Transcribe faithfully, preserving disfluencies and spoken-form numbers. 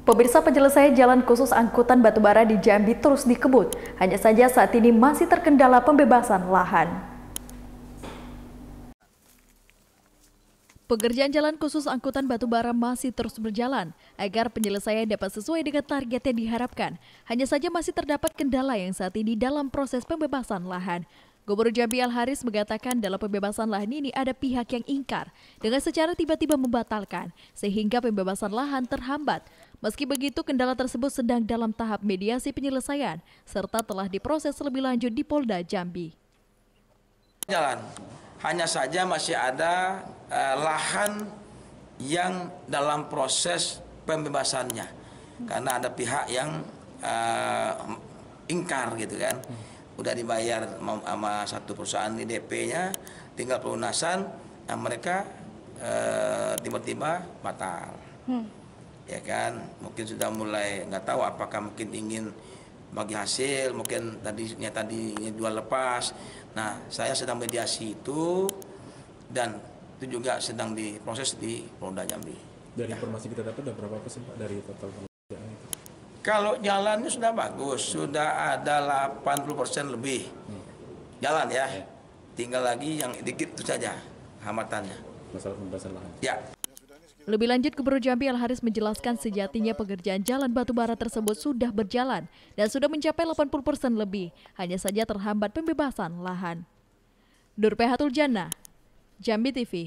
Pemirsa, penyelesaian jalan khusus angkutan batubara di Jambi terus dikebut. Hanya saja saat ini masih terkendala pembebasan lahan. Pekerjaan jalan khusus angkutan batubara masih terus berjalan agar penyelesaian dapat sesuai dengan target yang diharapkan. Hanya saja masih terdapat kendala yang saat ini dalam proses pembebasan lahan. Gubernur Jambi Al Haris mengatakan dalam pembebasan lahan ini ada pihak yang ingkar dengan secara tiba-tiba membatalkan sehingga pembebasan lahan terhambat. Meski begitu, kendala tersebut sedang dalam tahap mediasi penyelesaian serta telah diproses lebih lanjut di Polda Jambi. Jalan, hanya saja masih ada uh, lahan yang dalam proses pembebasannya karena ada pihak yang uh, ingkar gitu kan. Udah dibayar sama satu perusahaan di D P-nya, tinggal pelunasan, nah mereka tiba-tiba uh, batal. Hmm. Ya kan, mungkin sudah mulai nggak tahu apakah mungkin ingin bagi hasil, mungkin tadinya tadi jual lepas. Nah, saya sedang mediasi itu dan itu juga sedang diproses di Polda Jambi. Dari informasi kita dapat ada berapa persen Pak dari total pengerjaan itu? Kalau jalannya sudah bagus, sudah ada delapan puluh persen lebih jalan ya. Tinggal lagi yang dikit itu saja hambatannya. Masalah pembebasan lahan. Ya. Lebih lanjut, Gubernur Jambi Al Haris menjelaskan sejatinya pekerjaan jalan batubara tersebut sudah berjalan dan sudah mencapai delapan puluh persen lebih. Hanya saja terhambat pembebasan lahan. Nur Pehatul Jannah, Jambi T V.